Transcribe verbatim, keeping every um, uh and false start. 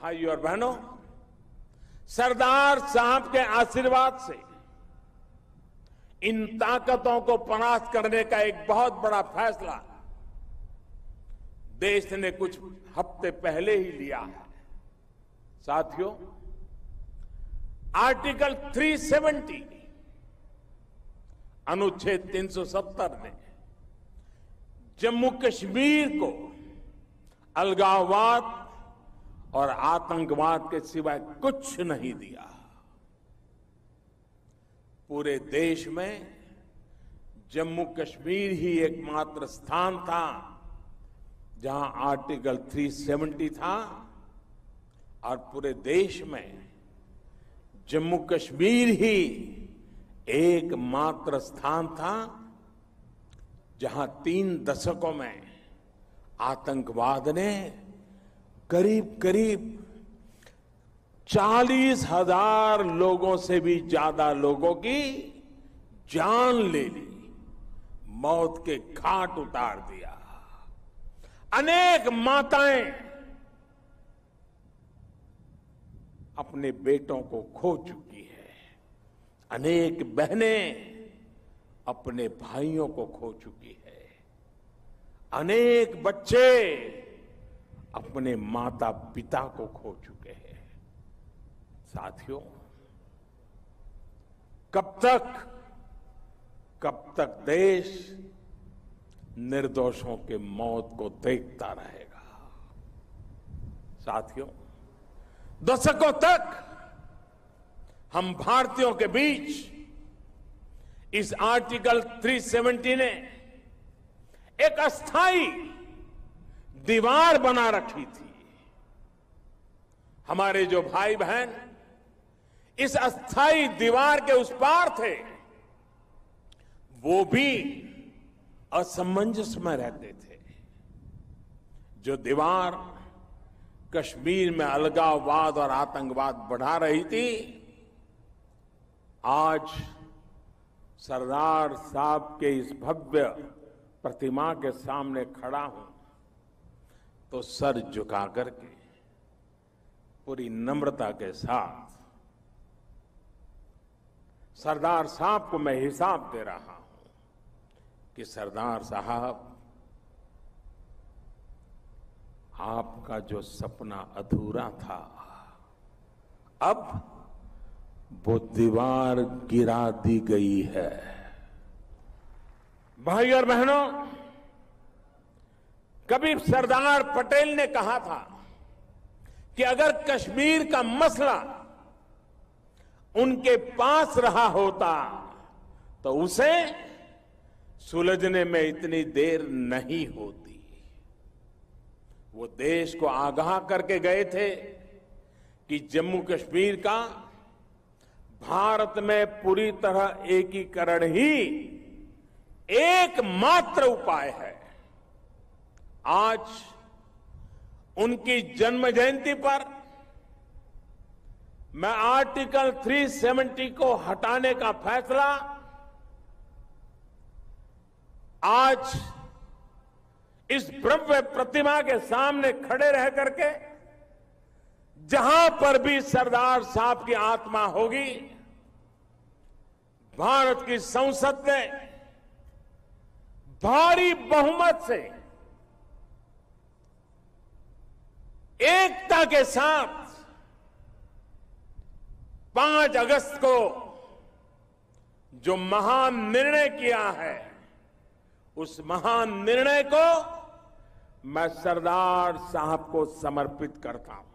भाइयों और बहनों, सरदार साहब के आशीर्वाद से इन ताकतों को परास्त करने का एक बहुत बड़ा फैसला देश ने कुछ हफ्ते पहले ही लिया है। साथियों, आर्टिकल तीन सौ सत्तर अनुच्छेद तीन सौ सत्तर ने जम्मू कश्मीर को अलगाववाद और आतंकवाद के सिवाय कुछ नहीं दिया। पूरे देश में जम्मू कश्मीर ही एकमात्र स्थान था जहां आर्टिकल तीन सौ सत्तर था, और पूरे देश में जम्मू कश्मीर ही एकमात्र स्थान था जहां तीन दशकों में आतंकवाद ने करीब करीब चालीस हजार लोगों से भी ज्यादा लोगों की जान ले ली, मौत के घाट उतार दिया। अनेक माताएं अपने बेटों को खो चुकी है, अनेक बहनें अपने भाइयों को खो चुकी है, अनेक बच्चे अपने माता पिता को खो चुके हैं। साथियों, कब तक कब तक देश निर्दोषों के मौत को देखता रहेगा? साथियों, दशकों तक हम भारतीयों के बीच इस आर्टिकल तीन सौ सत्तर ने एक अस्थाई दीवार बना रखी थी। हमारे जो भाई बहन इस अस्थाई दीवार के उस पार थे, वो भी असमंजस में रहते थे। जो दीवार कश्मीर में अलगाववाद और आतंकवाद बढ़ा रही थी, आज सरदार साहब के इस भव्य प्रतिमा के सामने खड़ा हूं तो सर झुका करके पूरी नम्रता के साथ सरदार साहब को मैं हिसाब दे रहा हूं कि सरदार साहब, आपका जो सपना अधूरा था, अब वो दीवार गिरा दी गई है। भाई और बहनों, कभी सरदार पटेल ने कहा था कि अगर कश्मीर का मसला उनके पास रहा होता तो उसे सुलझने में इतनी देर नहीं होती। वो देश को आगाह करके गए थे कि जम्मू कश्मीर का भारत में पूरी तरह एकीकरण ही एकमात्र उपाय है। आज उनकी जन्म जयंती पर मैं आर्टिकल तीन सौ सत्तर को हटाने का फैसला आज इस भव्य प्रतिमा के सामने खड़े रह करके, जहां पर भी सरदार साहब की आत्मा होगी, भारत की संसद ने भारी बहुमत से एकता के साथ पांच अगस्त को जो महान निर्णय किया है, उस महान निर्णय को मैं सरदार साहब को समर्पित करता हूं।